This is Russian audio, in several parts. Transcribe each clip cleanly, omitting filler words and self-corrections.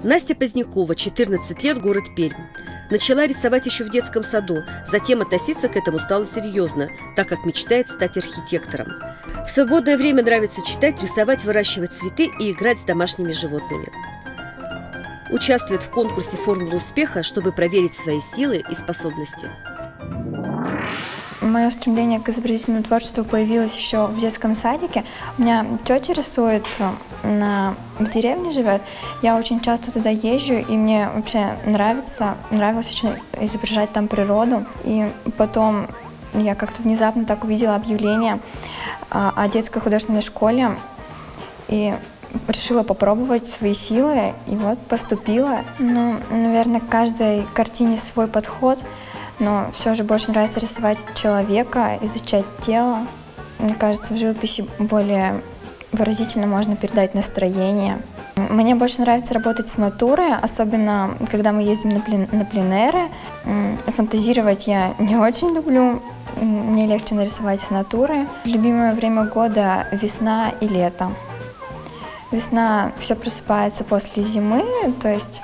Настя Позднякова, 14 лет, город Пермь. Начала рисовать еще в детском саду, затем относиться к этому стала серьезно, так как мечтает стать архитектором. В свободное время нравится читать, рисовать, выращивать цветы и играть с домашними животными. Участвует в конкурсе «Формула успеха», чтобы проверить свои силы и способности. Мое стремление к изобразительному творчеству появилось еще в детском садике. У меня тетя рисует, в деревне живет. Я очень часто туда езжу, и мне вообще нравилось очень изображать там природу. И потом я как-то внезапно так увидела объявление о детской художественной школе и решила попробовать свои силы, и вот поступила. Ну, наверное, к каждой картине свой подход. Но все же больше нравится рисовать человека, изучать тело. Мне кажется, в живописи более выразительно можно передать настроение. Мне больше нравится работать с натурой, особенно когда мы ездим на пленэры. Фантазировать я не очень люблю, мне легче нарисовать с натуры. Любимое время года – весна и лето. Весна – все просыпается после зимы, то есть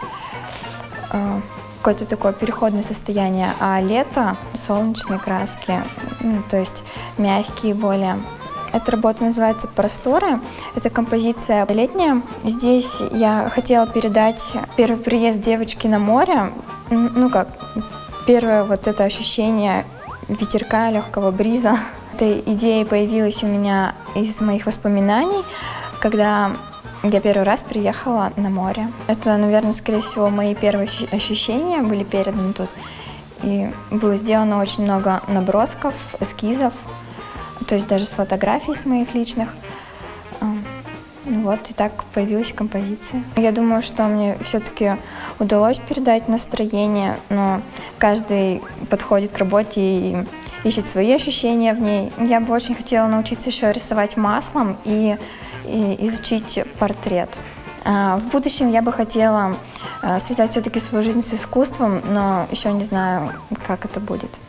какое-то такое переходное состояние, а лето – солнечные краски, то есть мягкие более. Эта работа называется «Просторы». Это композиция летняя. Здесь я хотела передать первый приезд девочки на море. Ну как, первое вот это ощущение ветерка, легкого бриза. Эта идея появилась у меня из моих воспоминаний, когда я первый раз приехала на море. Это, наверное, скорее всего, мои первые ощущения были переданы тут. И было сделано очень много набросков, эскизов, то есть даже с фотографий с моих личных. Вот, и так появилась композиция. Я думаю, что мне все-таки удалось передать настроение, но каждый подходит к работе и ищет свои ощущения в ней. Я бы очень хотела научиться еще рисовать маслом и изучить портрет. В будущем я бы хотела связать все-таки свою жизнь с искусством, но еще не знаю, как это будет.